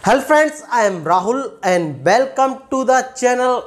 Hello friends, I am Rahul and welcome to the channel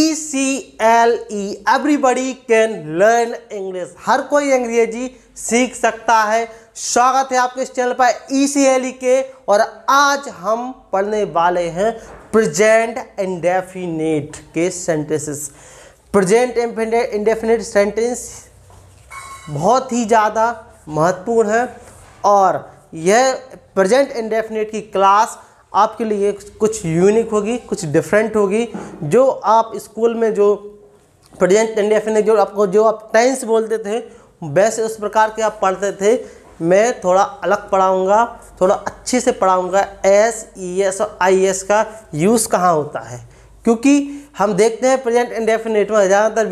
ECLE. Everybody can learn English. हर कोई अंग्रेजी सीख सकता है। स्वागत है आपके इस चैनल पर ECLE के। और आज हम पढ़ने वाले हैं प्रेजेंट इंडेफिनिट के सेंटेंसेस। प्रेजेंट इंडेफिनिट सेंटेंस बहुत ही ज़्यादा महत्वपूर्ण है और यह प्रेजेंट इंडेफिनिट की क्लास आपके लिए कुछ यूनिक होगी, कुछ डिफरेंट होगी। जो आप स्कूल में जो प्रेजेंट इंडेफिनिट जो आप टेंस बोलते थे वैसे उस प्रकार के आप पढ़ते थे, मैं थोड़ा अलग पढ़ाऊँगा, थोड़ा अच्छे से पढ़ाऊँगा। एस, ई एस और आई एस का यूज़ कहाँ होता है, क्योंकि हम देखते हैं प्रेजेंट इंडेफिनिट में ज़्यादातर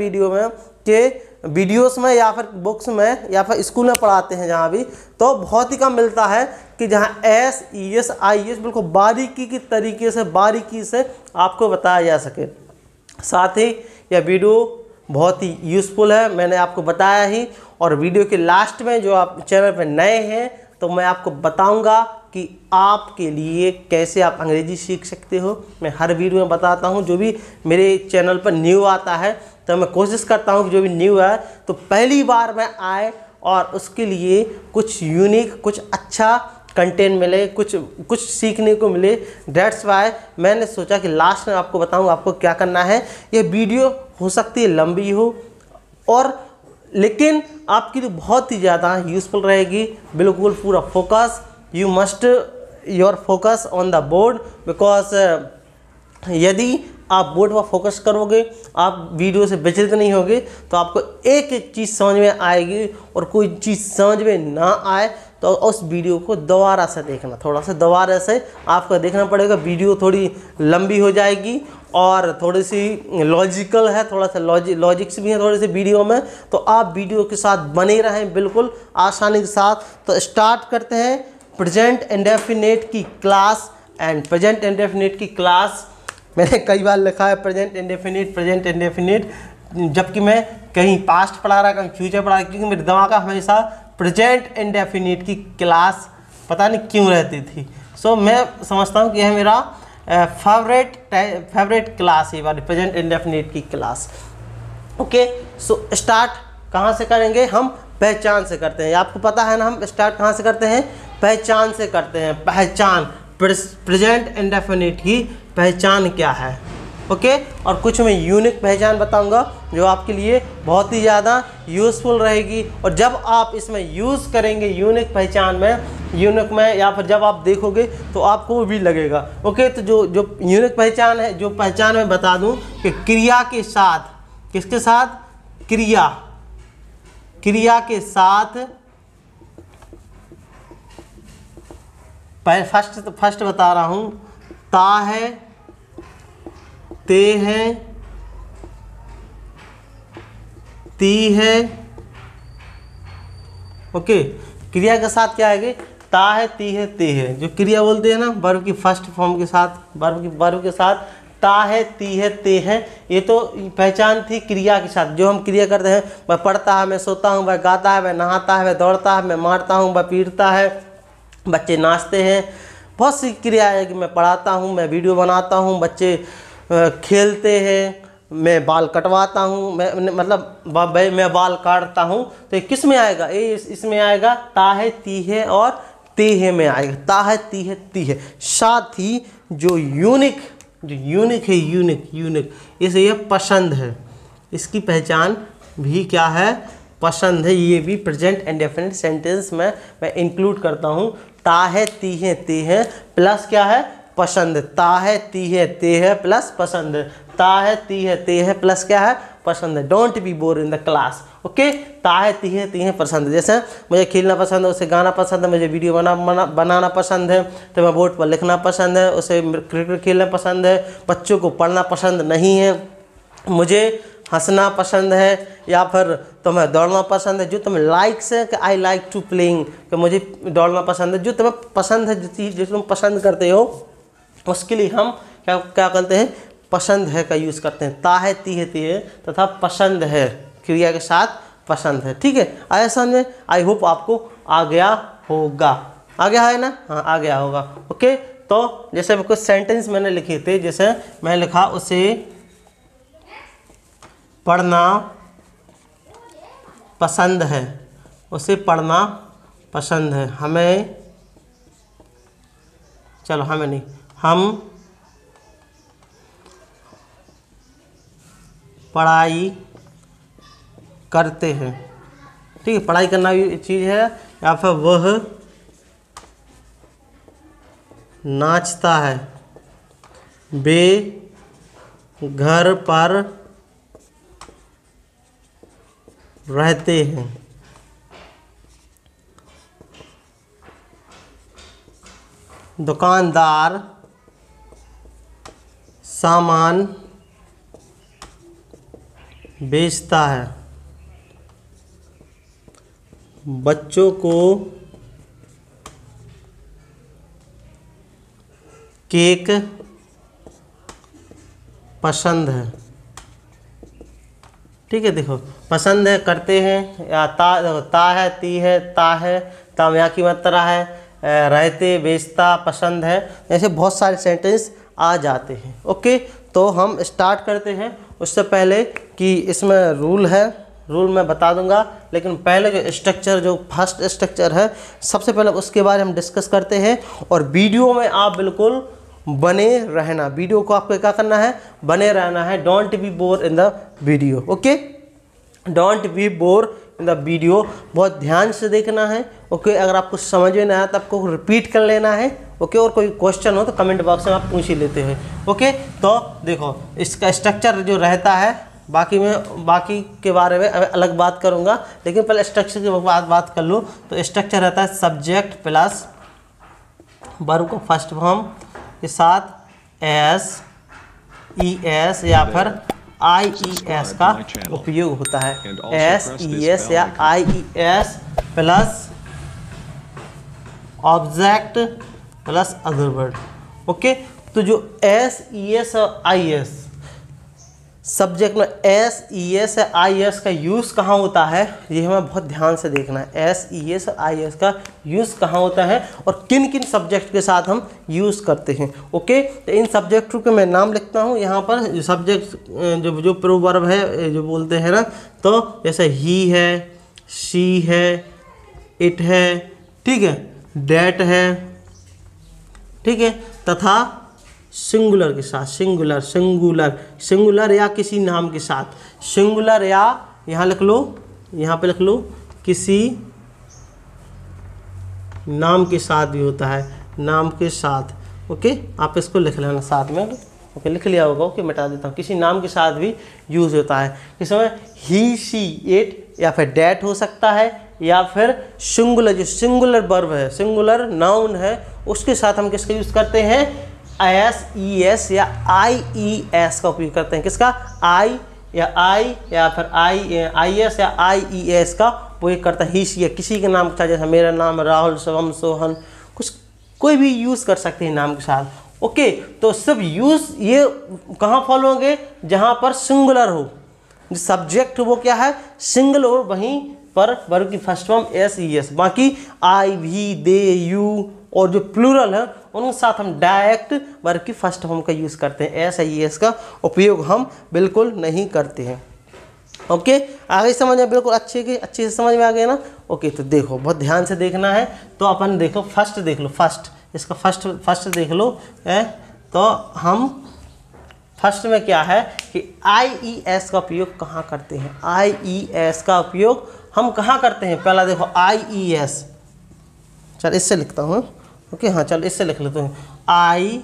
वीडियोस में या फिर बुक्स में या फिर स्कूल में पढ़ाते हैं जहाँ भी, तो बहुत ही कम मिलता है कि जहाँ S, E S, I S बिल्कुल बारीकी की तरीके से बारीकी से आपको बताया जा सके। साथ ही यह वीडियो बहुत ही यूज़फुल है, मैंने आपको बताया ही। और वीडियो के लास्ट में जो आप चैनल पर नए हैं तो मैं आपको बताऊंगा कि आपके लिए कैसे आप अंग्रेजी सीख सकते हो। मैं हर वीडियो में बताता हूं। जो भी मेरे चैनल पर न्यू आता है तो मैं कोशिश करता हूं कि जो भी न्यू है तो पहली बार मैं आए और उसके लिए कुछ यूनिक, कुछ अच्छा कंटेंट मिले, कुछ सीखने को मिले। दैट्स वाई मैंने सोचा कि लास्ट में आपको बताऊं आपको क्या करना है। ये वीडियो हो सकती है लंबी हो और लेकिन आपके लिए बहुत ही ज़्यादा यूज़फुल रहेगी। बिल्कुल पूरा focus, you must your focus on the board, because यदि आप बोर्ड पर फोकस करोगे, आप वीडियो से विचलित नहीं होगे, तो आपको एक एक चीज़ समझ में आएगी। और कोई चीज़ समझ में ना आए तो उस वीडियो को दोबारा से देखना, थोड़ा सा दोबारा से आपको देखना पड़ेगा। वीडियो थोड़ी लंबी हो जाएगी और थोड़ी सी लॉजिकल है, थोड़ा सा लॉजिक्स भी है थोड़ी सी वीडियो में, तो आप वीडियो के साथ बने रहें बिल्कुल आसानी के साथ। तो स्टार्ट करते हैं प्रेजेंट इंडेफिनिट की क्लास। एंड प्रेजेंट इंडेफिनिट की क्लास मैंने कई बार लिखा है प्रेजेंट इंडेफिनिट, जबकि मैं कहीं पास्ट पढ़ा रहा, कहीं फ्यूचर पढ़ा रहा, क्योंकि मेरे दिमाग का हमेशा प्रेजेंट इंडेफिनिट की क्लास पता नहीं क्यों रहती थी। सो मैं समझता हूँ कि यह मेरा फेवरेट क्लास है वाली प्रेजेंट इंडेफिनिट की क्लास। ओके, सो स्टार्ट कहाँ से करेंगे? हम पहचान से करते हैं। आपको पता है ना हम स्टार्ट कहाँ से करते हैं? पहचान से करते हैं। पहचान, प्रेजेंट इंडेफिनिट की पहचान क्या है। ओके, और कुछ मैं यूनिक पहचान बताऊंगा जो आपके लिए बहुत ही ज़्यादा यूज़फुल रहेगी। और जब आप इसमें यूज़ करेंगे यूनिक पहचान में या फिर जब आप देखोगे तो आपको भी लगेगा। ओके, तो जो यूनिक पहचान है, जो पहचान मैं बता दूं कि क्रिया के साथ, किसके साथ? क्रिया के साथ फर्स्ट बता रहा हूं, ता है, ते है, ती है। ओके, क्रिया के साथ क्या आएगी? ता है, ती है, ते है। जो क्रिया बोलते हैं ना वर्ब की फर्स्ट फॉर्म के साथ, वर्ब के साथ ता है, ती है, ते है। ये तो पहचान थी क्रिया के साथ। जो हम क्रिया करते हैं, वह पढ़ता है, मैं सोता हूँ, वह गाता है, वह नहाता है, वह दौड़ता है, मैं मारता हूँ, वह पीटता है, बच्चे नाचते हैं। बहुत सी क्रिया है कि मैं पढ़ाता हूँ, मैं वीडियो बनाता हूँ, बच्चे खेलते हैं, मैं बाल कटवाता हूँ, मैं बाल काटता हूँ। तो किस में आएगा? इसमें आएगा ता है, ती है और ते है में आएगा। ता है, ती है, ती है। साथ ही जो यूनिक है, इसे ये पसंद है। इसकी पहचान भी क्या है? पसंद है। ये भी प्रेजेंट इंडेफिनिट सेंटेंस में मैं इंक्लूड करता हूँ। ता है, ती है, ते है प्लस क्या है? पसंद। ता है, ती है, ते है प्लस पसंद। ता है, ती है, ते है प्लस क्या है? पसंद। Don't be bore in the class. Okay, ता है, ती है, ते है पसंद। जैसे मुझे खेलना पसंद है, उसे गाना पसंद है, मुझे वीडियो बनाना पसंद है, तो मैं बोर्ड पर लिखना पसंद है, उसे क्रिकेट खेलना पसंद है, बच्चों को पढ़ना पसंद नहीं है, मुझे हंसना पसंद है, या फिर तुम्हें दौड़ना पसंद है। जो तुम्हें लाइक्स है कि आई लाइक टू प्लेइंग, कि मुझे दौड़ना पसंद है। जो तुम्हें पसंद है, जो चीज़ जो तुम पसंद करते हो, उसके लिए हम क्या करते हैं? पसंद है का यूज़ करते हैं। ता है, ती है, ते है तथा पसंद है क्रिया के साथ पसंद है। ठीक है, आया समझ में? आई होप आपको आ गया होगा। आ गया है ना? हाँ, आ गया होगा। ओके, तो जैसे कुछ सेंटेंस मैंने लिखे थे, जैसे मैं लिखा उसे पढ़ना पसंद है, उसे पढ़ना पसंद है, हमें, चलो हमें नहीं, हम पढ़ाई करते हैं। ठीक है, पढ़ाई करना भी चीज़ है। या फिर वह नाचता है, वे घर पर रहते हैं, दुकानदार सामान बेचता है, बच्चों को केक पसंद है। ठीक है, देखो पसंद है, करते हैं, या ता है, ती है, ता है, ताम यहाँ की मात्रा है, रहते, बेचता, पसंद है, ऐसे बहुत सारे सेंटेंस आ जाते हैं। ओके, तो हम स्टार्ट करते हैं। उससे पहले कि इसमें रूल है, रूल मैं बता दूंगा, लेकिन पहले जो स्ट्रक्चर, जो फर्स्ट स्ट्रक्चर है, सबसे पहले उसके बारे में हम डिस्कस करते हैं। और वीडियो में आप बिल्कुल बने रहना, वीडियो को आपको क्या करना है, बने रहना है। Don't be bore in the video. Okay, don't be bore in the video, बहुत ध्यान से देखना है। ओके, अगर आपको समझ में नहीं आया तो आपको रिपीट कर लेना है। ओके, और कोई क्वेश्चन हो तो कमेंट बॉक्स में आप पूछ ही लेते हैं। ओके, तो देखो इसका स्ट्रक्चर जो रहता है, बाकी के बारे में अलग बात करूंगा, लेकिन पहले स्ट्रक्चर की बात कर लो। तो स्ट्रक्चर रहता है सब्जेक्ट प्लस वर्ब को फर्स्ट फॉर्म के साथ एस, ई एस या फिर आई ई एस का उपयोग होता है। एस ई एस या I E S plus object plus other word. Okay, तो जो एस ई एस और आई एस सब्जेक्ट में एस ई एस या आई एस का यूज़ कहाँ होता है, ये हमें बहुत ध्यान से देखना है। एस ई एस और आई एस का यूज़ कहाँ होता है और किन किन सब्जेक्ट के साथ हम यूज़ करते हैं। ओके, तो इन सब्जेक्टों के मैं नाम लिखता हूँ यहाँ पर। जो सब्जेक्ट जो प्रोवर्ब है जो बोलते हैं ना, तो जैसे ही है, शी है, इट है, ठीक है, डेट है, ठीक है, तथा सिंगुलर के साथ, सिंगुलर या किसी नाम के साथ, सिंगुलर या यहाँ लिख लो, यहाँ पे लिख लो, किसी नाम के साथ भी होता है, नाम के साथ। ओके, आप इसको लिख लेना साथ में। ओके, लिख लिया होगा। ओके, मिटा देता हूँ। किसी नाम के साथ भी यूज़ होता है। इसमें ही, शी, इट या फिर डैट हो सकता है, या फिर सिंगुलर, जो सिंगुलर वर्ब है, सिंगुलर नाउन है, उसके साथ हम किसका यूज़ करते हैं, एस ई एस या आई ई एस का उपयोग करते हैं। किसका, आई या फिर आई एस या आई ई एस का उपयोग करता है। ही, शी या किसी के नाम के साथ, जैसे मेरा नाम राहुल, शिवम, सोहन, कुछ कोई भी यूज़ कर सकते हैं नाम के साथ। ओके, तो सब यूज़ ये कहाँ फॉलो होंगे, जहाँ पर सिंगुलर हो, जो सब्जेक्ट वो क्या है, सिंगल हो, वहीं पर वर्ब की first form S E S. बाकी आई, भी, दे, यू और जो प्लूरल है उनके साथ हम डायरेक्ट वर्ब की फर्स्ट फॉर्म का यूज़ करते हैं। एस आई एस का उपयोग हम बिल्कुल नहीं करते हैं। ओके, आगे समझ में बिल्कुल अच्छे से समझ में आ गया ना। ओके, तो देखो बहुत ध्यान से देखना है। तो अपन देखो फर्स्ट देख लो, फर्स्ट इसका फर्स्ट देख लो है। तो हम फर्स्ट में क्या है कि आई ई एस का उपयोग कहाँ करते हैं, आई ई एस का उपयोग हम कहाँ करते हैं। पहला देखो आई ई एस, चल इससे लिखता हूँ। ओके, हाँ चल इससे लिख लेते हैं, आई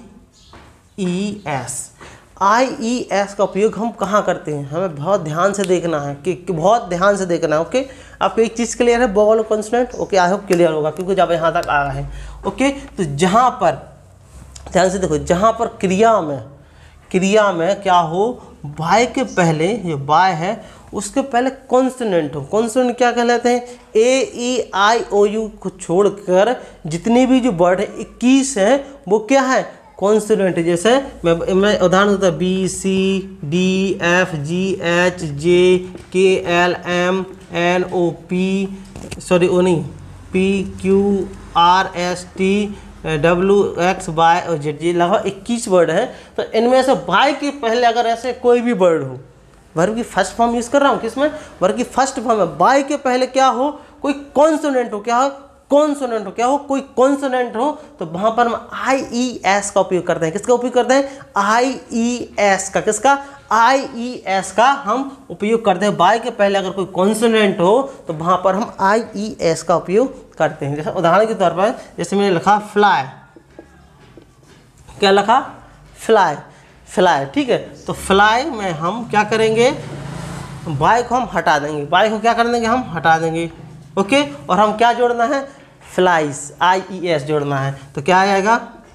ई एस। आई ई एस का उपयोग हम कहाँ करते हैं, हमें बहुत ध्यान से देखना है कि बहुत ध्यान से देखना है। ओके, आपको एक चीज़ क्लियर है, vowel consonant. Okay, I hope clear होगा क्योंकि जब यहाँ तक आया है। ओके, तो जहाँ पर ध्यान से देखो, जहाँ पर क्रिया में क्या हो, बाय के पहले, जो बाय है उसके पहले कॉन्सोनेंट हो। कॉन्सोनेंट क्या कहलाते हैं, ए ई आई ओ यू को छोड़कर जितने भी जो वर्ड है 21 हैं वो क्या है, कॉन्सोनेंट। जैसे मैं उदाहरण देता हूँ, B, C, D, F, G, H, J, K, L, M, N, O, P, sorry O नहीं, P, Q, R, S, T, WX, Y और Z, ये लगभग 21 वर्ड है। तो इनमें से Y के पहले अगर ऐसे कोई भी वर्ड हो, वर्ब की फर्स्ट फॉर्म यूज़ कर रहा हूँ किसमें, वर्ब की फर्स्ट फॉर्म है, Y के पहले क्या हो, कोई कॉन्सोनेंट हो, क्या हो, कॉन्सोनेंट हो, क्या हो, कोई कॉन्सोनेंट हो, तो वहाँ पर हम IES का उपयोग करते हैं। किसका उपयोग करते हैं, IES का, किसका, IES का हम उपयोग करते हैं। बाय के पहले अगर कोई कॉन्सोनेंट हो तो वहाँ पर हम IES का उपयोग करते हैं। जैसे उदाहरण के तौर पर जैसे मैंने लिखा फ्लाई, क्या लिखा, फ्लाई, फ्लाई, ठीक है। तो फ्लाई में हम क्या करेंगे, बाय को हम हटा देंगे, बाय को क्या कर देंगे, हम हटा देंगे, ओके। और हम क्या जोड़ना है, फ्लाइस, IES जोड़ना है। तो क्या आ जाएगा,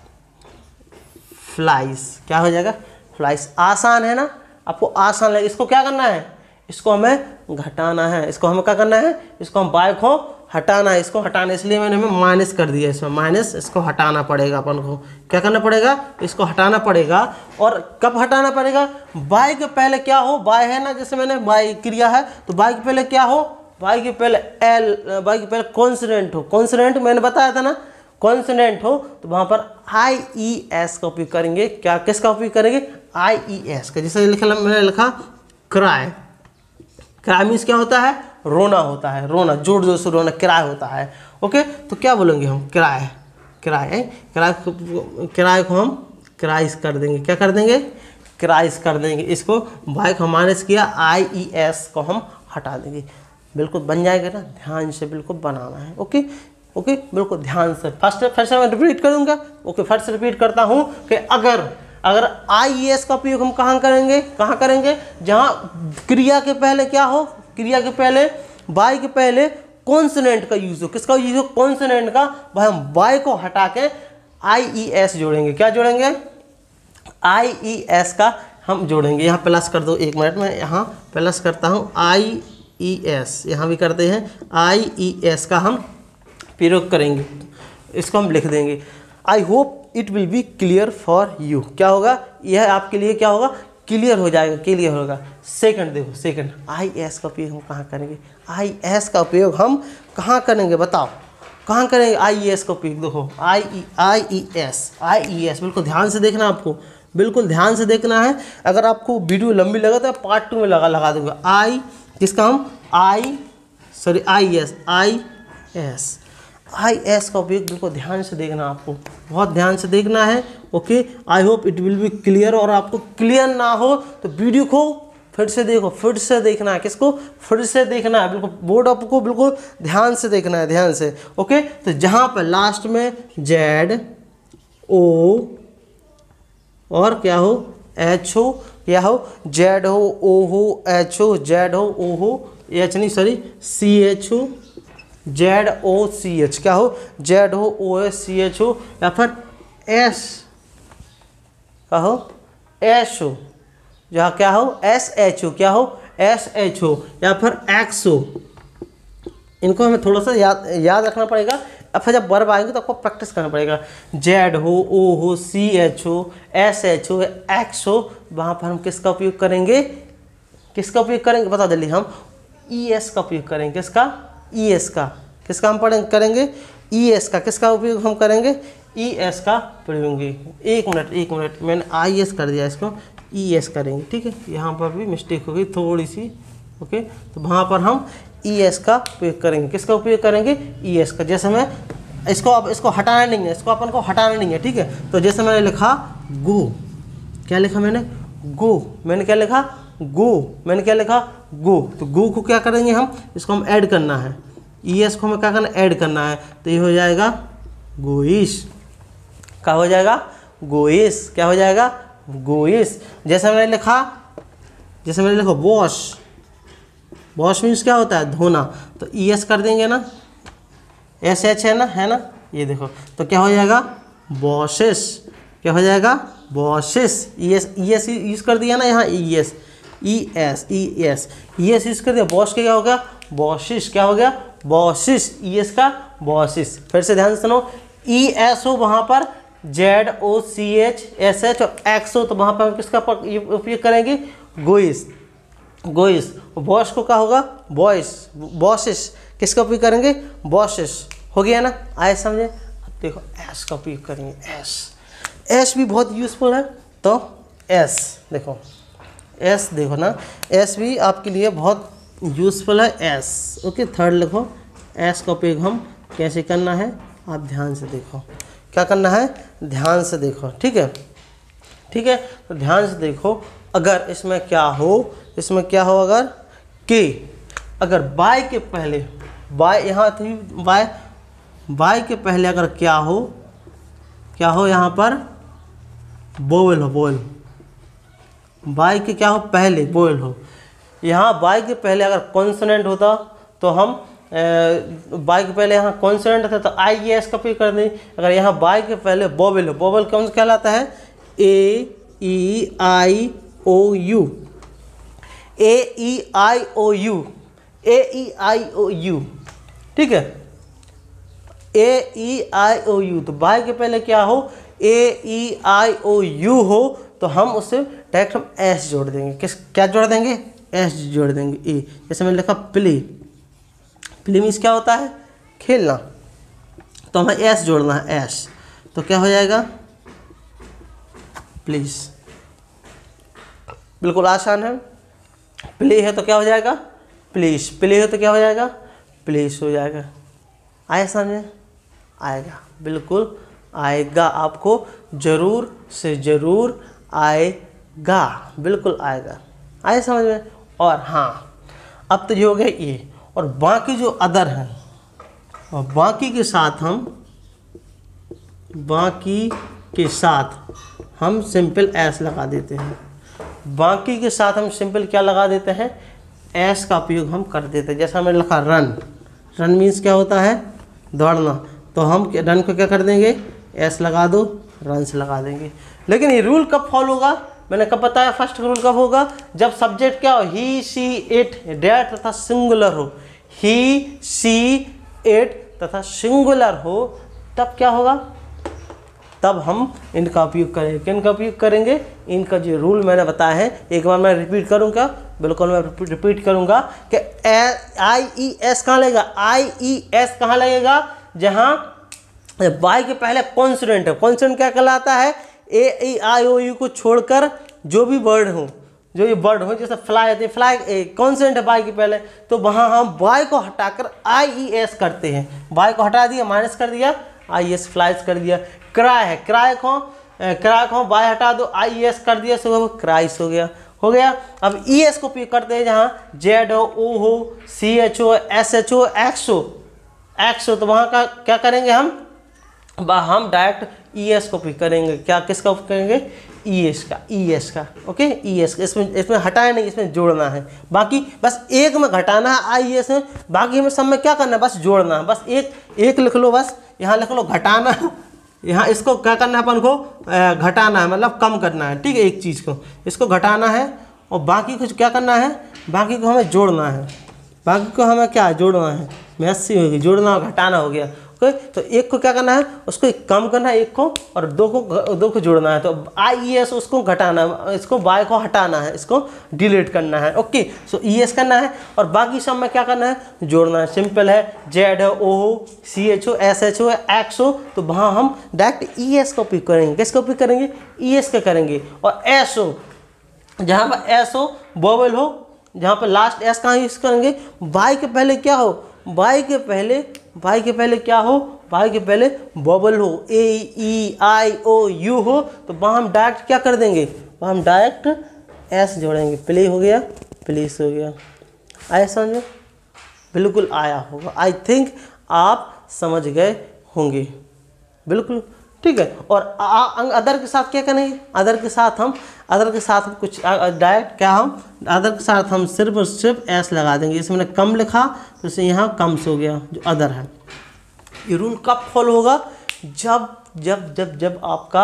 फ्लाइस, क्या हो जाएगा, फ्लाइस। आसान है ना, आपको आसान लगे। इसको क्या करना है, इसको हमें घटाना है, इसको हमें क्या करना है, इसको हम बाय को हटाना है, इसको हटाना, इसलिए मैंने हमें माइनस कर दिया, इसमें माइनस, इसको हटाना पड़ेगा अपन को, क्या करना पड़ेगा, इसको हटाना पड़ेगा। और कब हटाना पड़ेगा, बाय के पहले क्या हो, बाय है ना, जैसे मैंने बाय क्रिया है तो बाय के पहले क्या हो, बाय के पहले एल, बाय के पहले कॉन्सोनेंट हो, कॉन्सोनेंट मैंने बताया था ना, कॉन्सोनेंट हो, तो वहाँ पर IES का उपयोग करेंगे। क्या, किसका उपयोग करेंगे, IES का। जैसे मैंने लिखा क्राई, क्राई मीन्स क्या होता है, रोना होता है, रोना, जोर जोर से रोना, क्राई होता है, ओके। तो क्या बोलेंगे हम, क्राई, क्राई, क्राई को हम क्राइस कर देंगे, क्या कर देंगे, क्राइस कर देंगे। इसको बाय को माइनस किया, IES को हम हटा देंगे, बिल्कुल बन जाएगा ना, ध्यान से बिल्कुल बनाना है, ओके, ओके, बिल्कुल ध्यान से। फिर से मैं रिपीट करूँगा, ओके, फिर से रिपीट करता हूँ कि अगर IES का उपयोग हम कहाँ करेंगे, कहाँ करेंगे, जहाँ क्रिया के पहले क्या हो, क्रिया के पहले, बाय के पहले कॉन्सोनेंट का यूज हो, किसका यूज हो, कॉन्सोनेंट का, भाई हम बाय को हटा के IES जोड़ेंगे, क्या जोड़ेंगे, IES का हम जोड़ेंगे। यहाँ प्लस कर दो, 1 मिनट में यहाँ प्लस करता हूँ, IES, यहाँ भी करते हैं, IES का हम प्रयोग करेंगे, इसको हम लिख देंगे। I hope it will be clear for you, क्या होगा, यह आपके लिए क्या होगा, क्लियर हो जाएगा, क्लियर होगा। सेकंड देखो, सेकंड IES का उपयोग हम कहाँ करेंगे, IES का उपयोग हम कहाँ करेंगे, बताओ कहाँ करेंगे IES का उपयोग, देखो IES, बिल्कुल ध्यान से देखना, आपको बिल्कुल ध्यान से देखना है। अगर आपको वीडियो लंबी लगा तो पार्ट 2 में लगा दूंगा। जिसका हम IES का उपयोग बिल्कुल ध्यान से देखना, आपको बहुत ध्यान से देखना है, okay. I hope it will be clear. और आपको क्लियर ना हो तो वीडियो को फिर से देखो, फिर से देखना है, किसको, फिर से देखना है, बिल्कुल बोर्ड आपको बिल्कुल ध्यान से देखना है, ध्यान से, ओके। तो जहाँ पर लास्ट में ZO और क्या हो, H हो, क्या हो, Z हो, O हो, H हो, Z हो, O हो, H नहीं सॉरी, CH हो, ZOCH, क्या हो, Z हो, OSCH हो, या फिर S का हो, S हो, जहाँ क्या हो, SH हो, क्या हो, SH हो, या फिर X हो। इनको हमें थोड़ा सा याद रखना पड़ेगा। अब फिर जब वर्ब आएंगे तो आपको प्रैक्टिस करना पड़ेगा। Z हो, O हो, CH हो, SH हो, X हो, वहाँ पर हम किसका उपयोग करेंगे, किसका उपयोग करेंगे, बता जल्दी, हम ES का उपयोग करेंगे, किसका, ES का, किसका हम करेंगे, ES का, किसका उपयोग हम करेंगे, ES का प्रयोग। 1 मिनट, मैंने IS कर दिया, इसको ES करेंगे, ठीक है। यहाँ पर भी मिस्टेक हो गई थोड़ी सी, ओके। तो वहाँ पर हम ES का उपयोग करेंगे, किसका उपयोग करेंगे, ES का। जैसे मैं इसको हटाना नहीं है, इसको अपन को हटाना नहीं है, ठीक है। तो जैसे मैंने लिखा गो, क्या लिखा मैंने, गो, मैंने क्या लिखा, गो, मैंने क्या लिखा, गो। तो गो को क्या करेंगे हम, इसको हम ऐड करना है, ES को हमें क्या करना है, ऐड करना है। तो ये हो जाएगा गोइश, क्या हो जाएगा, गोइश, क्या हो जाएगा, गोइश। जैसे मैंने लिखा वॉश, वॉश मीन्स क्या होता है, धोना, तो ES कर देंगे ना, SH है ना, ये देखो, तो क्या हो जाएगा, वॉशेस, क्या हो जाएगा, वॉशेस। ES यूज कर दिया ना यहाँ, ES यूज कर दिया, वॉश का क्या हो गया, वॉशिस, क्या हो गया, वॉशिस, ES का वॉशिस। फिर से ध्यान से सुनो, ES हो वहाँ पर, ZOCH, SH और X हो, तो वहाँ पर हम किसका उपयोग करेंगे, गोइस, गोइस। वॉश को क्या होगा, बॉयस, बॉसिस, किसका उपयोग करेंगे, बॉसिस, हो गया ना, आए समझे। देखो एस का उपयोग करेंगे। एस भी बहुत यूज़फुल है, तो एस देखो, एस देखो ना, एस भी आपके लिए बहुत यूज़फुल है एस। ओके, थर्ड लिखो, एस का उपयोग हम कैसे करना है, आप ध्यान से देखो क्या करना है, ध्यान से देखो। ठीक है, ठीक है, तो ध्यान से देखो। अगर इसमें क्या हो, इसमें क्या हो, अगर के, अगर बाय के पहले, बाय यहाँ थी, बाय के पहले अगर क्या हो, क्या हो यहाँ पर वोवेल हो, वोवेल, बाय के क्या हो पहले वोवेल हो। यहाँ बाय के पहले अगर कॉन्सोनेंट होता तो हम बाय के पहले यहाँ कॉन्सोनेंट था तो आई एस का उपयोग कर दें। अगर यहाँ बाय के पहले वोवेल हो, वोवेल कौन सा कहलाता है, A E I O U, A E I O U, A E I O U, ठीक है, A E I O you. तो बाय के पहले क्या हो, ए ई आई ओ यू हो, तो हम उससे डायरेक्ट हम एस जोड़ देंगे। किस, क्या जोड़ देंगे, एस जोड़ देंगे। ए, जैसे मैंने लिखा प्ले, प्ले मीन्स क्या होता है, खेलना, तो हमें एस जोड़ना है, एस, तो क्या हो जाएगा, प्लीज। बिल्कुल आसान है। प्ले है तो क्या हो जाएगा, प्लीज, प्ले है तो क्या हो जाएगा, प्लीज हो जाएगा। आया समझ, आएगा, बिल्कुल आएगा, आपको जरूर से जरूर आएगा, बिल्कुल आएगा। आए समझ में। और हाँ, अब तो ये हो गया ये, और बाकी जो अदर हैं, और बाकी के साथ हम सिंपल एस लगा देते हैं। बाकी के साथ हम सिंपल क्या लगा देते हैं, एस का उपयोग हम कर देते हैं। जैसा मैंने लिखा रन, रन मीन्स क्या होता है, दौड़ना, तो हम रन को क्या कर देंगे, एस लगा दो, रन से लगा देंगे। लेकिन ये रूल कब फॉलो होगा, मैंने कब बताया, फर्स्ट रूल कब होगा, जब सब्जेक्ट क्या हो, ही सी इट डेट तथा सिंगुलर हो, ही सी इट तथा सिंगुलर हो, तब क्या होगा, तब हम इनका उपयोग करेंगे। किनका उपयोग करेंगे, इनका जो रूल मैंने बताया है, एक बार मैं रिपीट करूँगा, बिल्कुल मैं रिपीट करूँगा कि आई ई एस कहाँ लगेगा, आई ई एस कहाँ लगेगा, जहाँ बाय के पहले कॉन्सोनेंट है। कॉन्सोनेंट क्या कहलाता है, A E I O you को छोड़कर जो भी वर्ड हो, जो ये वर्ड हो, जैसे फ्लाई है, फ्लाई कॉन्सोनेंट है बाय के पहले, तो वहाँ हम बाय को हटाकर आई ई एस करते हैं। बाय को हटा दिया, माइनस कर दिया, आई एस फ्लाइज कर दिया। क्राई है, क्राई को बाय हटा दो, आई एस कर दिया, सो क्राइस हो गया, हो गया। अब ई एस को उपयोग करते हैं जहाँ जेड हो, ओ हो, सी एच हो, एस एच हो, एक्स हो, तो वहाँ का क्या करेंगे हम डायरेक्ट ई एस को उपयोग करेंगे। क्या, किसका उपयोग करेंगे, ई एस का, ओके, ई एस। इसमें हटाया नहीं, इसमें जोड़ना है। बाकी बस एक में घटाना है आई एस में, बाकी हमें सब में क्या करना है, बस जोड़ना है। बस एक लिख लो, बस यहाँ लिख लो घटाना, यहाँ इसको क्या करना है, अपन को घटाना है, मतलब कम करना है, ठीक है, एक चीज़ को इसको घटाना है, और बाकी कुछ क्या करना है, बाकी को हमें जोड़ना है। बाकी को हमें क्या जोड़ना है, में 80 होगी, जोड़ना और घटाना हो गया। ओके, तो एक को क्या करना है, उसको कम करना है, एक को, और दो को जोड़ना है। तो आई एस उसको घटाना है, इसको बाय को हटाना है, इसको डिलीट करना है। ओके, सो ई एस करना है, और बाकी सब में क्या करना है, जोड़ना है। सिंपल है, जेड हो, ओ हो, सी एच हो, एस एच हो, एक्स हो, तो वहाँ हम डायरेक्ट ई एस का उपयोग करेंगे। किसका उपयोग करेंगे, ई एस का करेंगे। और एस हो, जहाँ पर एस हो, वोवेल हो, जहाँ पर लास्ट एस कहाँ यूज़ करेंगे, बाय के पहले क्या हो, बाय के पहले क्या हो, बाय के पहले वोवेल हो, ए ई आई ओ यू हो, तो वहाँ हम डायरेक्ट क्या कर देंगे, वहाँ हम डायरेक्ट एस जोड़ेंगे। प्ले हो गया, प्लीज हो गया। आया समझ में, बिल्कुल आया होगा। आई थिंक आप समझ गए होंगे, बिल्कुल ठीक है। और अदर के साथ क्या करेंगे, अदर के साथ हम कुछ डायरेक्ट क्या, हम अदर के साथ हम सिर्फ और सिर्फ एस लगा देंगे। जैसे मैंने कम लिखा तो इसे यहाँ कम से हो गया, जो अदर है। ये रूल कब फॉलो होगा, जब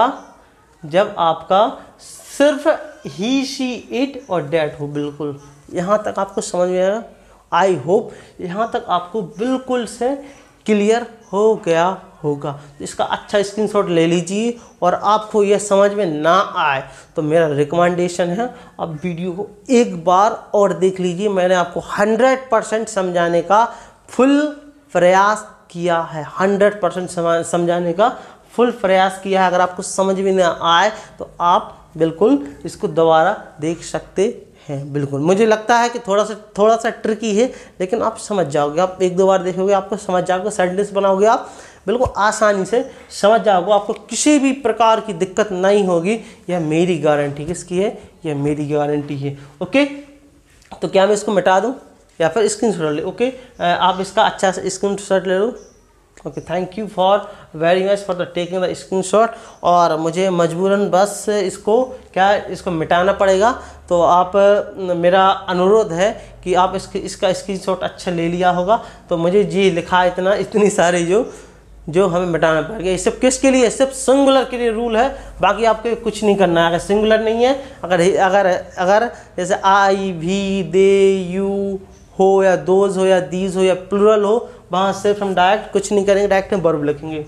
आपका सिर्फ ही सी इट और डैट हो। बिल्कुल यहाँ तक आपको समझ में आएगा। आई होप यहाँ तक आपको बिल्कुल से क्लियर हो गया होगा। तो इसका अच्छा स्क्रीनशॉट ले लीजिए, और आपको यह समझ में ना आए तो मेरा रिकमेंडेशन है आप वीडियो को एक बार और देख लीजिए। मैंने आपको 100% समझाने का फुल प्रयास किया है, 100% समझाने का फुल प्रयास किया है। अगर आपको समझ में ना आए तो आप बिल्कुल इसको दोबारा देख सकते हैं। बिल्कुल मुझे लगता है कि थोड़ा सा ट्रिकी है, लेकिन आप समझ जाओगे। आप 1-2 बार देखोगे आपको समझ जाओगे, सेंटेंस बनाओगे आप बिल्कुल आसानी से समझ जाओगे, आपको किसी भी प्रकार की दिक्कत नहीं होगी। यह मेरी गारंटी किसकी है? यह मेरी गारंटी है। ओके, तो क्या मैं इसको मिटा दूं या फिर स्क्रीनशॉट ले? ओके, आप इसका अच्छा से स्क्रीनशॉट ले लो। Okay, thank you for very much for the taking the screenshot. और मुझे मजबूरन बस इसको मिटाना पड़ेगा, तो आप मेरा अनुरोध है कि आप इसका स्क्रीनशॉट अच्छा ले लिया होगा। तो मुझे जी लिखा इतनी सारी जो हमें मिटाना पड़ेगा। ये सिर्फ किसके लिए? सिर्फ सिंगुलर के लिए रूल है, बाकी आपको कुछ नहीं करना है। अगर सिंगुलर नहीं है, अगर जैसे आई, भी, दे, यू हो या दोज हो या दीज हो या प्लूरल हो, वहाँ सिर्फ हम डायरेक्ट कुछ नहीं करेंगे, डायरेक्ट हम वर्ब लिखेंगे।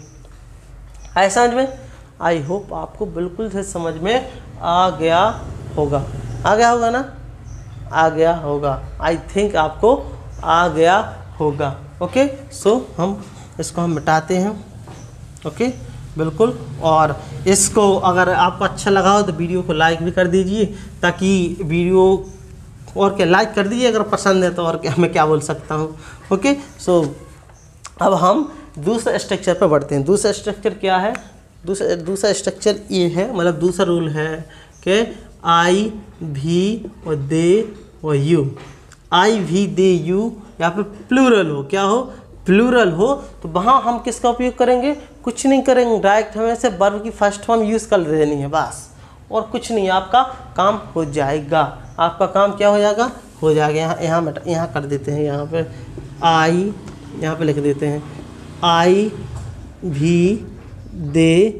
आए समझ में? आई होप आपको बिल्कुल से समझ में आ गया होगा। आ गया होगा ना? आ गया होगा। आई थिंक आपको आ गया होगा। ओके, सो इसको हम मिटाते हैं। ओके, बिल्कुल। और इसको अगर आपको अच्छा लगा हो तो वीडियो को लाइक भी कर दीजिए, ताकि वीडियो और क्या लाइक कर दीजिए अगर पसंद है तो, और क्या मैं क्या बोल सकता हूँ। ओके, सो अब हम दूसरे स्ट्रक्चर पर बढ़ते हैं। दूसरा स्ट्रक्चर क्या है? दूसरा स्ट्रक्चर ये है, मतलब दूसरा रूल है कि आई, भी और दे और यू। आई, भी, दे, यू या फिर प्लूरल हो, क्या हो? प्लूरल हो, तो वहाँ हम किसका उपयोग करेंगे? कुछ नहीं करेंगे, डायरेक्ट हमें से वर्ब की फर्स्ट फॉर्म यूज़ कर देनी है बस, और कुछ नहीं। आपका काम हो जाएगा। आपका काम क्या हो जाएगा? हो जाएगा। यहाँ कर देते हैं, यहाँ पे आई, यहाँ पे लिख देते हैं आई, भी, दे,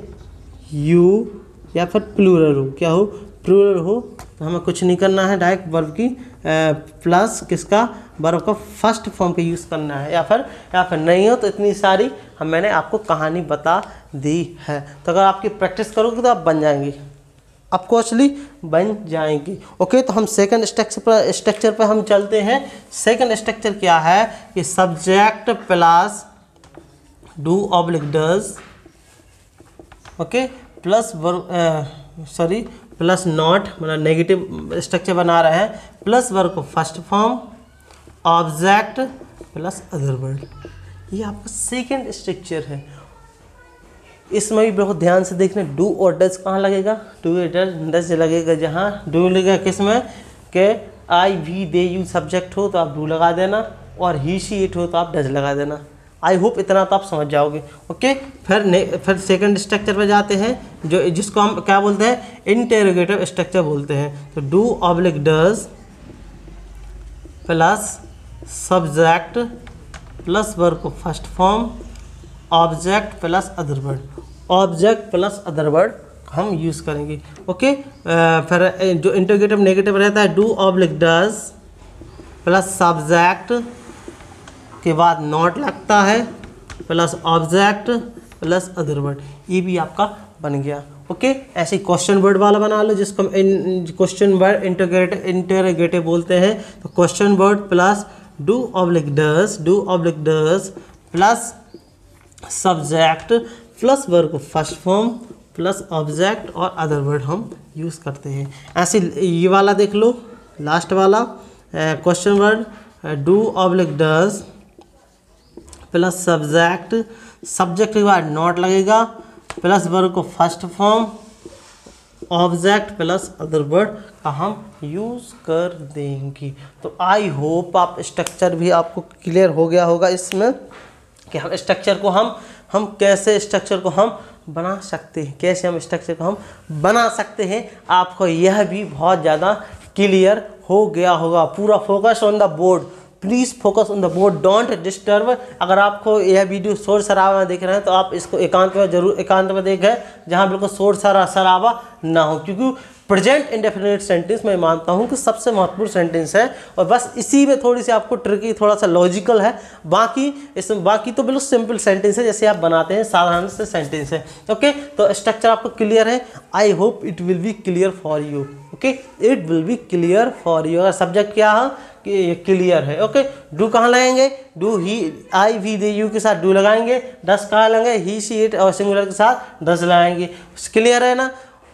यू या फिर प्लूरल हो, क्या हो? प्लूरल हो, तो हमें कुछ नहीं करना है, डायरेक्ट वर्ब की प्लस किसका? वर्ब का फर्स्ट फॉर्म का यूज़ करना है। या फिर नहीं हो तो इतनी सारी मैंने आपको कहानी बता दी है। तो अगर आपकी प्रैक्टिस करोगे तो आप बन जाएंगे, ऑफकोर्सली बन जाएंगी। ओके, तो हम सेकंड स्ट्रक्चर पर हम चलते हैं। सेकंड स्ट्रक्चर क्या है कि subject plus do oblique does, okay, plus plus not, मतलब नेगेटिव स्ट्रक्चर बना रहे हैं, प्लस वर्ब को first form, object plus other word. ये आपका सेकंड स्ट्रक्चर है। इसमें भी बहुत ध्यान से देखना, डू और डज कहाँ लगेगा? डू डज लगेगा जहाँ डू लगेगा किसमें? के आई, भी, दे, यू सब्जेक्ट हो तो आप डू लगा देना, और ही, शी, इट हो तो आप डज लगा देना। आई होप इतना तो आप समझ जाओगे। ओके, फिर सेकंड स्ट्रक्चर पे जाते हैं, जिसको हम क्या बोलते हैं? इंटेरोगेटिव स्ट्रक्चर बोलते हैं। तो do oblique does plus subject plus verb को first form, object plus other word. Object plus other word हम यूज़ करेंगे। ओके, फिर जो इंटेरोगेटिव नेगेटिव रहता है, do oblique does plus subject के बाद नॉट लगता है, plus object plus other word. ये भी आपका बन गया। ओके, ऐसे क्वेश्चन वर्ड वाला बना लो, जिसको हम क्वेश्चन वर्ड इंटेरोगेटिव बोलते हैं। तो question word plus do oblique does plus subject plus verb को फर्स्ट फॉर्म प्लस ऑब्जेक्ट और अदर वर्ड हम यूज़ करते हैं। ऐसे ये वाला देख लो, लास्ट वाला question word do oblique does plus subject के बाद नॉट लगेगा, प्लस वर्ब को first form, object plus other word का हम यूज़ कर देंगे। तो आई होप आप स्ट्रक्चर भी आपको क्लियर हो गया होगा इसमें, कि हम स्ट्रक्चर को हम कैसे स्ट्रक्चर को हम बना सकते हैं, कैसे हम स्ट्रक्चर को हम बना सकते हैं। आपको यह भी बहुत ज़्यादा क्लियर हो गया होगा। पूरा focus on the board, please focus on the board, don't disturb. अगर आपको यह वीडियो शोर शराबा में देख रहे हैं तो आप इसको एकांत में देखें, जहाँ बिल्कुल शोर शराबा ना हो, क्योंकि प्रेजेंट इंडेफिनिट सेंटेंस मैं मानता हूँ कि सबसे महत्वपूर्ण सेंटेंस है, और बस इसी में थोड़ी सी आपको ट्रिकी, थोड़ा सा लॉजिकल है। बाकी तो बिल्कुल सिंपल सेंटेंस है, जैसे आप बनाते हैं साधारण से सेंटेंस है। ओके, तो स्ट्रक्चर आपको क्लियर है। I hope it will be clear for you. Okay, it will be clear for you. अगर सब्जेक्ट क्या है क्लियर है। ओके, डू कहाँ लगाएंगे, do he I we they you के साथ डू लगाएंगे, डस कहाँ लगाएंगे, ही सी इट और सिंगुलर के साथ डस लगाएंगे। क्लियर है ना।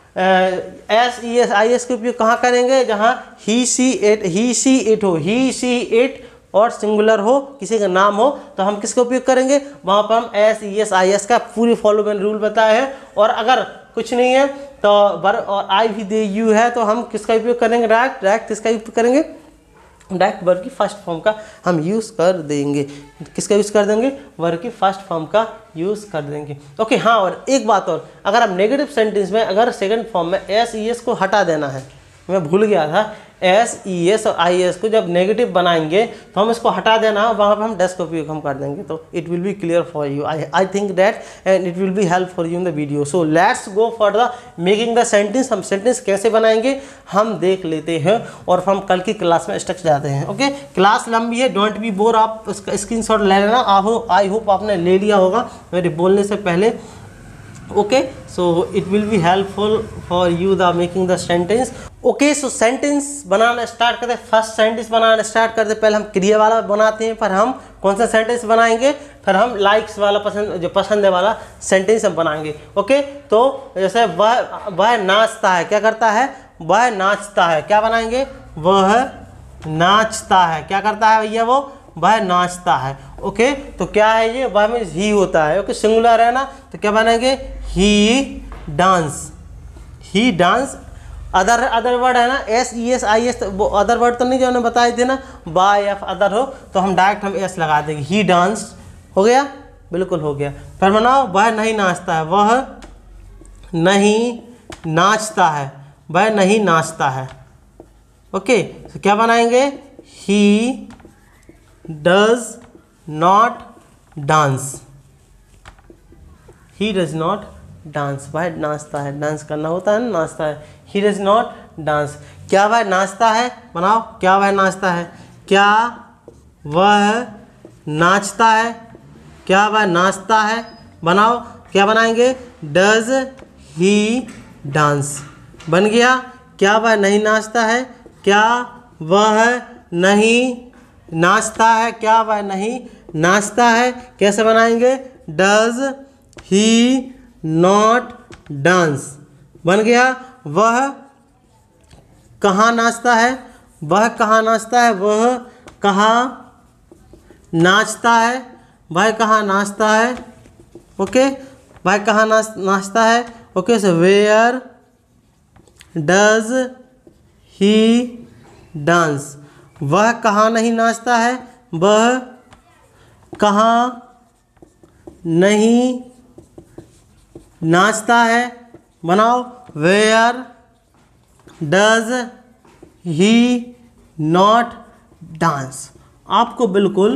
S E S I S का उपयोग कहाँ करेंगे, जहाँ ही सी इट हो, ही सी इट और सिंगुलर हो, किसी का नाम हो, तो हम किसका उपयोग करेंगे, वहाँ पर हम S E S I S का पूरी फॉलो मैंने रूल बताया है। और अगर कुछ नहीं है तो वर और आई भी दे यू है तो हम किसका उपयोग करेंगे, डायरेक्ट किसका उपयोग करेंगे, डायरेक्ट वर्ब की फर्स्ट फॉर्म का हम यूज़ कर देंगे। किसका यूज़ कर देंगे, वर्ब की फर्स्ट फॉर्म का यूज़ कर देंगे। ओके, हाँ, और एक बात और, अगर आप नेगेटिव सेंटेंस में अगर सेकंड फॉर्म में एस ई एस को हटा देना है, मैं भूल गया था, एस ई एस और आई एस को जब नेगेटिव बनाएंगे तो हम इसको हटा देना है, वहाँ पर हम डस का उपयोग हम कर देंगे, तो it will be clear for you. I think that and it will be help for you in the video. So let's go for the making the sentence. हम सेंटेंस कैसे बनाएंगे हम देख लेते हैं और हम कल की क्लास में स्टक जाते हैं। ओके, क्लास लंबी है, डोंट बी बोर, आप उसका स्क्रीनशॉट ले लेना। आई होप आपने ले लिया होगा मेरे बोलने से पहले। Okay, so it will be helpful for you the making the sentence. Okay, so sentence बनाना स्टार्ट करते हैं। फर्स्ट सेंटेंस बनाना स्टार्ट करते हैं। पहले हम क्रिया वाला बनाते हैं, पर हम कौन सा सेंटेंस बनाएंगे, फिर हम लाइक्स वाला जो पसंद है वाला सेंटेंस हम बनाएंगे। ओके, तो जैसे वह नाचता है, क्या करता है, वह नाचता है, क्या बनाएंगे, वह नाचता है, क्या करता है भैया, वो वह नाचता है। ओके, तो क्या है ये, वह मीन्स ही होता है। ओके, सिंगुलर है ना, तो क्या बनाएंगे, he dance, he dance. Other word है ना, S E S I S, वो अदर वर्ड तो नहीं जो हमने बताए थे ना, बाय एफ अदर हो तो हम डायरेक्ट हम एस लगा देंगे। ही डांस हो गया, बिल्कुल हो गया। फिर बनाओ, वह नहीं नाचता है, वह नहीं नाचता है, वह नहीं नाचता है। ओके, तो क्या बनाएंगे, he does not dance, he does not dance, वह नाचता है, डांस करना होता है ना, नाचता है। ही डज नॉट डांस, क्या वह नाचता है, बनाओ, क्या वह नाचता है, क्या वह नाचता है, क्या वह नाचता है, बनाओ, क्या बनाएंगे, डज ही डांस, बन गया। क्या वह नहीं नाचता है, क्या वह नहीं नाचता है, क्या वह नहीं नाचता है, कैसे बनाएंगे, डज ही नॉट डांस, बन गया। वह कहाँ नाचता है, वह कहाँ नाचता है, वह कहाँ नाचता है, वह कहाँ नाचता है। ओके, वह कहाँ नाचता है। Okay, so where does he dance, वह कहाँ नहीं नाचता है, वह कहाँ नहीं नाचता है, बनाओ, where does he not dance. आपको बिल्कुल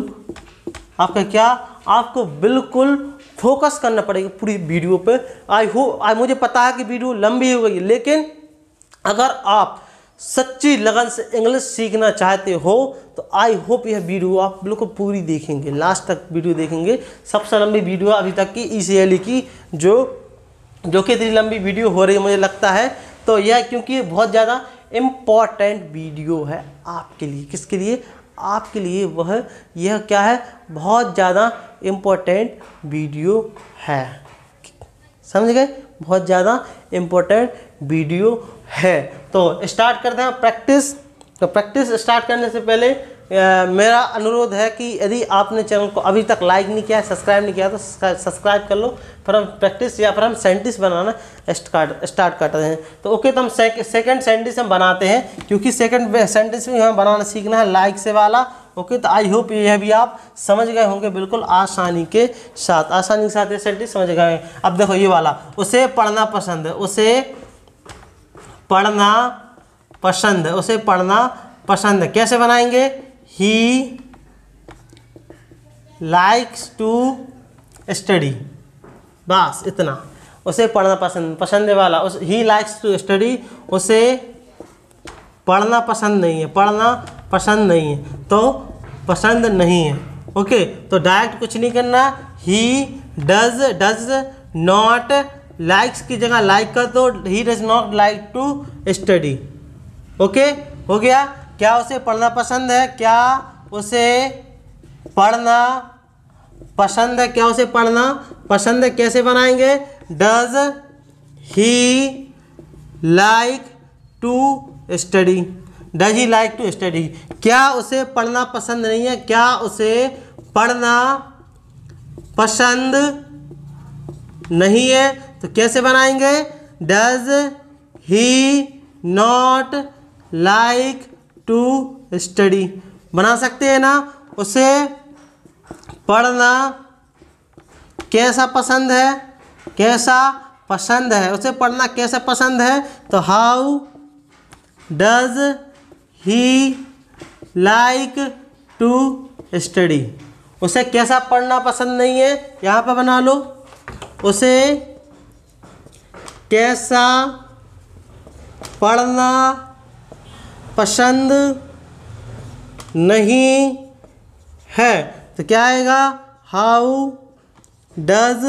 आपको बिल्कुल फोकस करना पड़ेगा पूरी वीडियो पे। मुझे पता है कि वीडियो लंबी हो गई, लेकिन अगर आप सच्ची लगन से इंग्लिश सीखना चाहते हो तो आई होप यह वीडियो आप बिल्कुल पूरी देखेंगे, लास्ट तक वीडियो देखेंगे। सबसे लंबी वीडियो अभी तक की ECLE की जो कि इतनी लंबी वीडियो हो रही है मुझे लगता है, तो यह क्योंकि बहुत ज़्यादा इम्पॉर्टेंट वीडियो है आपके लिए। किसके लिए, आपके लिए। यह क्या है, बहुत ज़्यादा इम्पोर्टेंट वीडियो है, समझ गए, बहुत ज़्यादा इम्पोर्टेंट वीडियो है। तो स्टार्ट करते हैं प्रैक्टिस। तो प्रैक्टिस स्टार्ट करने से पहले मेरा अनुरोध है कि यदि आपने चैनल को अभी तक लाइक नहीं किया है, सब्सक्राइब नहीं किया तो सब्सक्राइब कर लो। फिर हम प्रैक्टिस या फिर हम सेंटेंस बनाना स्टार्ट करते हैं। तो ओके, तो हम सेकंड सेंटेंस हम बनाते हैं, क्योंकि सेकंड सेंटेंस में हमें बनाना सीखना है लाइक से वाला। ओके, तो आई होप यह भी आप समझ गए होंगे बिल्कुल आसानी के साथ ये सेंटेंस समझ गए। अब देखो ये वाला, उसे पढ़ना पसंद है, उसे पढ़ना पसंद है, उसे पढ़ना पसंद है, कैसे बनाएंगे, ही लाइक्स टू स्टडी, बस इतना। उसे पढ़ना पसंद है वाला, ही लाइक्स टू स्टडी, उसे पढ़ना पसंद नहीं है, पढ़ना पसंद नहीं है, तो पसंद नहीं है। ओके, तो डायरेक्ट कुछ नहीं करना, ही डज नॉट, लाइक्स की जगह लाइक कर दो, he does not like to study. Okay, हो गया। क्या उसे पढ़ना पसंद है? क्या उसे पढ़ना पसंद है? क्या उसे पढ़ना पसंद है? कैसे बनाएंगे? Does he like to study? Does he like to study? क्या उसे पढ़ना पसंद नहीं है? क्या उसे पढ़ना पसंद नहीं है? तो कैसे बनाएंगे? Does he not like to study? बना सकते हैं ना? उसे पढ़ना कैसा पसंद है? कैसा पसंद है? उसे पढ़ना कैसा पसंद है? तो how does he like to study? उसे कैसा पढ़ना पसंद नहीं है? यहाँ पर बना लो, उसे कैसा पढ़ना पसंद नहीं है? तो क्या आएगा? How does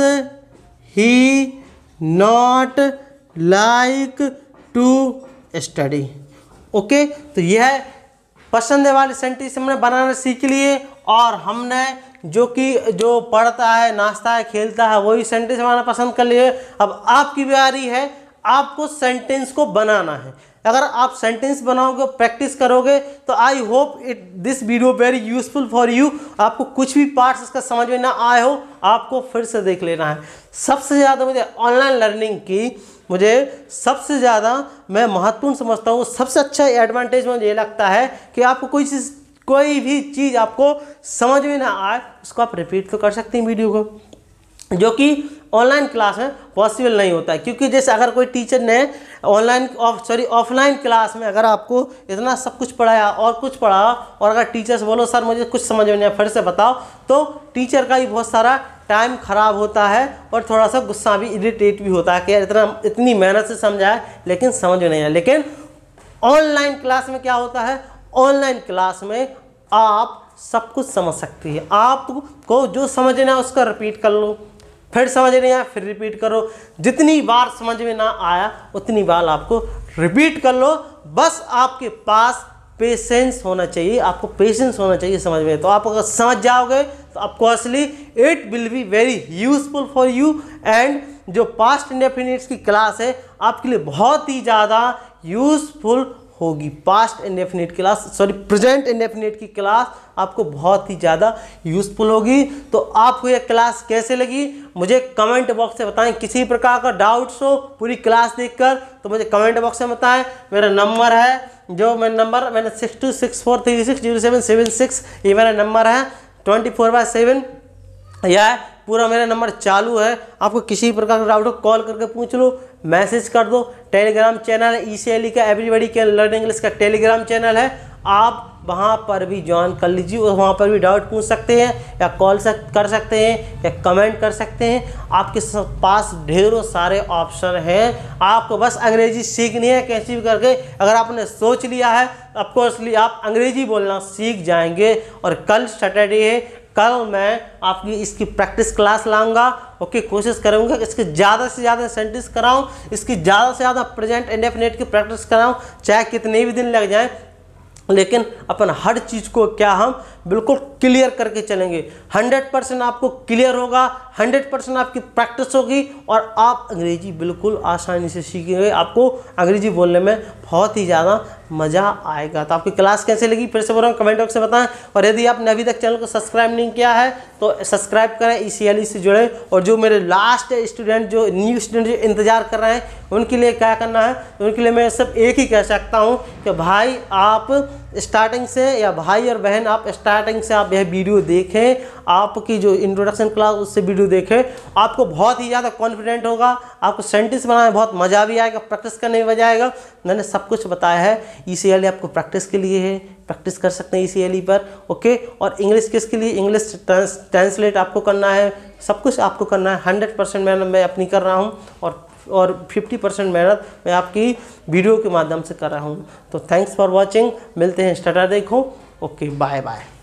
he not like to study? Okay, तो यह पसंद वाले सेंटेंस हमने बनाना सीख लिए, और हमने जो पढ़ता है, नाचता है, खेलता है, वही सेंटेंस बनाना पसंद कर लिए। अब आपकी बारी है, आपको सेंटेंस को बनाना है। अगर आप सेंटेंस बनाओगे, प्रैक्टिस करोगे, तो I hope this video very useful for you. आपको कुछ भी पार्ट्स इसका समझ में ना आए हो, आपको फिर से देख लेना है। सबसे ज़्यादा मुझे ऑनलाइन लर्निंग की सबसे ज़्यादा मैं महत्वपूर्ण समझता हूँ, सबसे अच्छा एडवांटेज मुझे ये लगता है कि आपको कोई भी चीज़ आपको समझ में ना आए, उसको आप रिपीट तो कर सकते हैं वीडियो को, जो कि ऑनलाइन क्लास में पॉसिबल नहीं होता है। क्योंकि जैसे अगर कोई टीचर ने ऑफलाइन क्लास में अगर आपको इतना सब कुछ पढ़ाया और कुछ पढ़ा, और अगर टीचर से बोलो सर मुझे कुछ समझ में नहीं आया, फिर से बताओ, तो टीचर का भी बहुत सारा टाइम खराब होता है और थोड़ा सा गुस्सा भी, इरिटेट भी होता है कि यार इतनी मेहनत से समझाया लेकिन समझ में नहीं आया। लेकिन ऑनलाइन क्लास में क्या होता है? ऑनलाइन क्लास में आप सब कुछ समझ सकती है। आपको जो समझ ना उसका रिपीट कर लो, फिर समझ नहीं आया फिर रिपीट करो। जितनी बार समझ में ना आया उतनी बार आपको रिपीट कर लो। बस आपके पास पेशेंस होना चाहिए, आपको पेशेंस होना चाहिए समझ में। तो आप अगर समझ जाओगे तो आपको असली it will be very useful for you. And जो पास्ट इंडेफिनिट्स की क्लास है आपके लिए बहुत ही ज़्यादा यूजफुल होगी। Past indefinite class, present indefinite की क्लास आपको बहुत ही ज़्यादा यूजफुल होगी। तो आपको ये क्लास कैसे लगी मुझे कमेंट बॉक्स में बताएं। किसी प्रकार का डाउट्स हो पूरी क्लास देखकर तो मुझे कमेंट बॉक्स में बताएं। मेरा नंबर है, मैंने 6264360776, ये मेरा नंबर है 24/7। यह पूरा मेरा नंबर चालू है। आपको किसी प्रकार का डाउट हो कॉल करके पूछ लो, मैसेज कर दो। टेलीग्राम चैनल है ECLE का, एवरीबॉडी कैन लर्न इंग्लिश का टेलीग्राम चैनल है, आप वहाँ पर भी ज्वाइन कर लीजिए और वहाँ पर भी डाउट पूछ सकते हैं या कॉल कर सकते हैं या कमेंट कर सकते हैं। आपके पास ढेरों सारे ऑप्शन हैं, आपको बस अंग्रेजी सीखनी है कैसे भी करके। अगर आपने सोच लिया है ऑफकोर्सली आप अंग्रेजी बोलना सीख जाएंगे। और कल सैटरडे है, कल मैं आपकी इसकी प्रैक्टिस क्लास लाऊंगा। ओके, कोशिश करूंगा इसके ज़्यादा से ज़्यादा सेंटेंस कराऊं, इसकी ज़्यादा से ज़्यादा प्रेजेंट इंडेफिनिट की प्रैक्टिस कराऊं, चाहे कितने भी दिन लग जाएं, लेकिन अपन हर चीज़ को क्या हम बिल्कुल क्लियर करके चलेंगे। 100% आपको क्लियर होगा, 100% आपकी प्रैक्टिस होगी और आप अंग्रेजी बिल्कुल आसानी से सीखेंगे। आपको अंग्रेजी बोलने में बहुत ही ज़्यादा मज़ा आएगा। तो आपकी क्लास कैसे लगी फिर से बोल रहा हूँ, कमेंट बॉक्स में बताएं। और यदि आपने अभी तक चैनल को सब्सक्राइब नहीं किया है तो सब्सक्राइब करें, ECLE से जुड़े। और जो मेरे लास्ट स्टूडेंट, जो न्यू स्टूडेंट जो इंतज़ार कर रहे हैं, उनके लिए क्या करना है, उनके लिए मैं सिर्फ एक ही कह सकता हूँ कि भाई आप स्टार्टिंग से, या भाई और बहन आप स्टार्टिंग से आप यह वीडियो देखें, आपकी जो इंट्रोडक्शन क्लास उससे वीडियो देखें, आपको बहुत ही ज़्यादा कॉन्फिडेंट होगा, आपको सेंटेंस बनाने में बहुत मज़ा भी आएगा, प्रैक्टिस करने में मज़ा आएगा। मैंने सब कुछ बताया है। ECLE आपको प्रैक्टिस के लिए है, प्रैक्टिस कर सकते हैं ECLE पर। ओके, और इंग्लिश किसके लिए, इंग्लिश ट्रांसलेट आपको करना है, सब कुछ आपको करना है। 100% मेहनत मैं अपनी कर रहा हूँ और 50% मेहनत मैं आपकी वीडियो के माध्यम से कर रहा हूँ। तो थैंक्स फॉर वॉचिंग, मिलते हैं सैटरडे को। Okay, bye bye.